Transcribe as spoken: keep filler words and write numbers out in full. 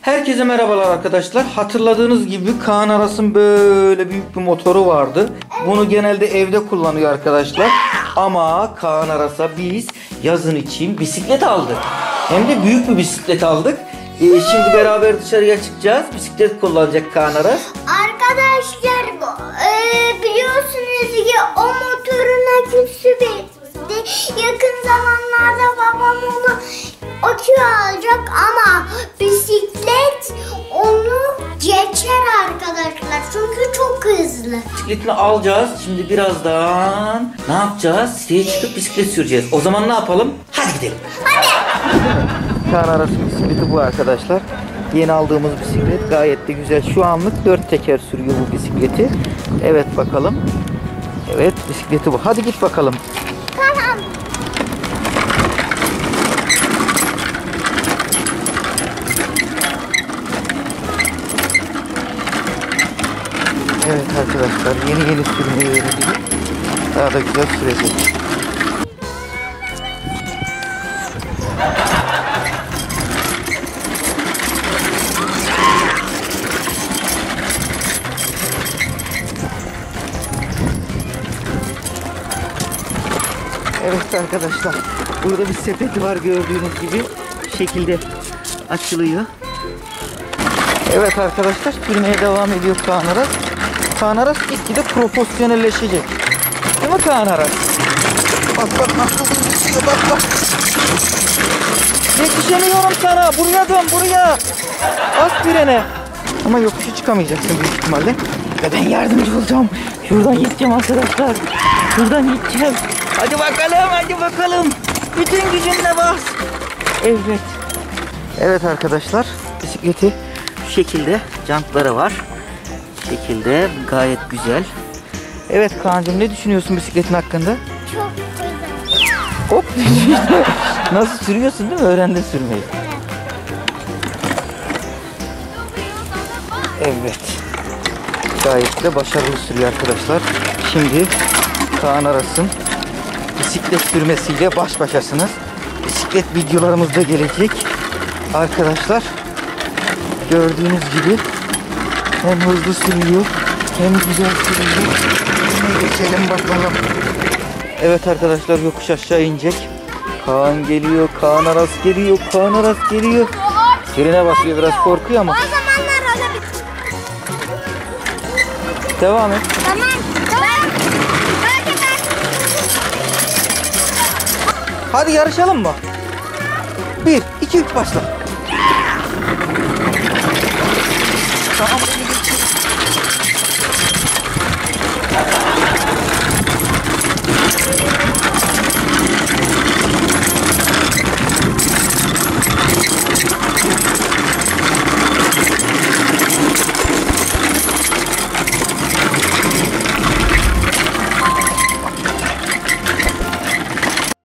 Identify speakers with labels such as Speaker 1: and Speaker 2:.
Speaker 1: Herkese merhabalar arkadaşlar. Hatırladığınız gibi Kaan Aras'ın böyle büyük bir motoru vardı. Bunu genelde evde kullanıyor arkadaşlar. Ama Kaan Aras'a biz yazın için bisiklet aldık. Hem de büyük bir bisiklet aldık. Ee, şimdi beraber dışarıya çıkacağız. Bisiklet kullanacak Kaan Aras.
Speaker 2: Arkadaşlar e, biliyorsunuz ki o motorun aküsü bitti. Yakın zamanlarda babam onu akü alacak ama bisiklet onu geçer arkadaşlar. Çünkü çok hızlı.
Speaker 1: Bisikletini alacağız. Şimdi birazdan ne yapacağız? Siteye çıkıp bisiklet süreceğiz. O zaman ne yapalım? Hadi gidelim.
Speaker 2: Hadi.
Speaker 1: Kaan Aras'ın bisikleti bu arkadaşlar. Yeni aldığımız bisiklet gayet de güzel. Şu anlık dört teker sürüyor bu bisikleti. Evet bakalım. Evet bisikleti bu. Hadi git bakalım.
Speaker 2: Tamam.
Speaker 1: Evet arkadaşlar yeni yeni sürmeyi öğreniyor. Daha da güzel sürecek. Evet arkadaşlar burada bir sepeti var gördüğünüz gibi bu şekilde açılıyor. Evet arkadaşlar sürmeye devam ediyor Kaan Aras. Kaan Aras gitgide profesyonelleşecek. Değil mi Kaan Aras? Bak bak nasıl bak bak. Yetişemiyorum sana. Buraya dön buraya. Bas frene. Ama yokuşu çıkamayacaksın büyük ihtimalle. Ve ben yardımcı olacağım. Şuradan gideceğim arkadaşlar. Şuradan gideceğim. Hadi bakalım hadi bakalım. Bütün gücünle bas. Evet. Evet arkadaşlar bisikleti şu şekilde jantları var. Bu şekilde gayet güzel. Evet Kaan'cığım ne düşünüyorsun bisikletin hakkında?
Speaker 2: Çok güzel.
Speaker 1: Hop. Nasıl sürüyorsun değil mi? Öğrendin sürmeyi. Evet. Gayet de başarılı sürüyor arkadaşlar. Şimdi Kaan Aras'ın bisiklet sürmesiyle baş başasınız. Bisiklet videolarımız da gelecek. Arkadaşlar gördüğünüz gibi hem hızlı sürüyor hem güzel sürüyor. Şimdi geçelim bakalım. Evet arkadaşlar yokuş aşağı inecek. Kaan geliyor, Kaan Aras geliyor, Kaan Aras geliyor. Frene basıyor biraz korkuyor ama.
Speaker 2: O zamanlar olabilir.
Speaker 1: Devam et.
Speaker 2: Tamam. Tamam. Hadi ben.
Speaker 1: Hadi yarışalım mı? Bir, iki, üç başla.